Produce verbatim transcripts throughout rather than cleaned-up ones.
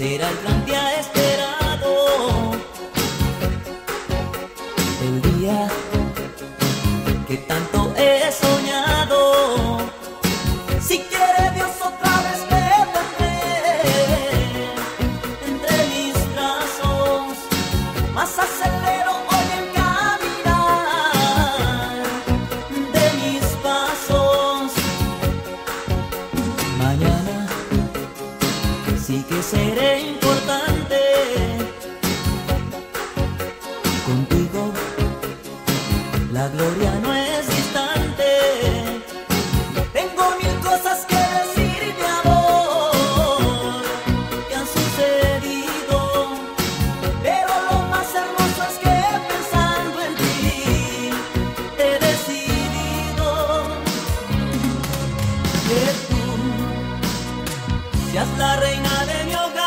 será el plan que ha esperado. El día que tanto he soñado. Si quiere Dios otra vez te tendré entre mis brazos. Más acelero hoy en caminar de mis pasos. Mañana sí que seré importante. Contigo la gloria no es distante. Tengo mil cosas que decir, mi amor, que han sucedido, pero lo más hermoso es que pensando en ti he decidido que tú seas la reina de mi hogar.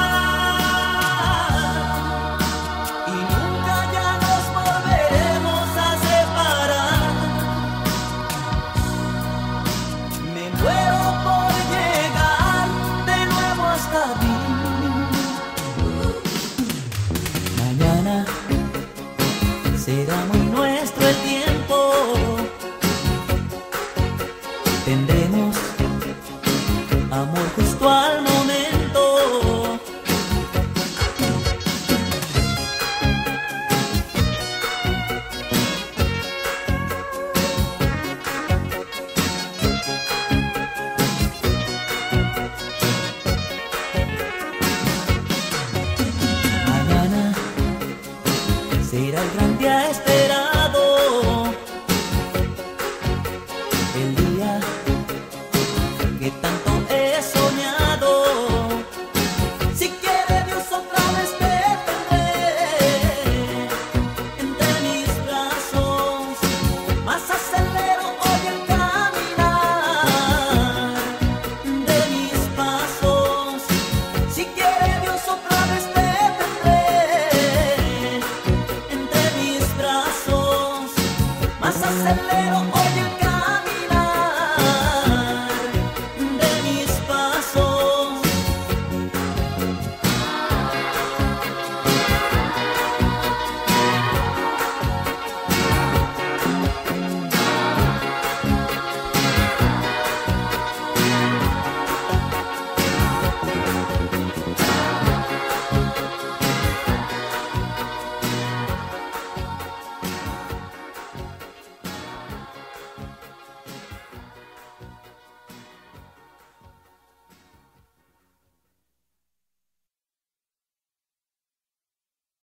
Mañana será muy nuestro el tiempo. Tendremos amor justo al momento.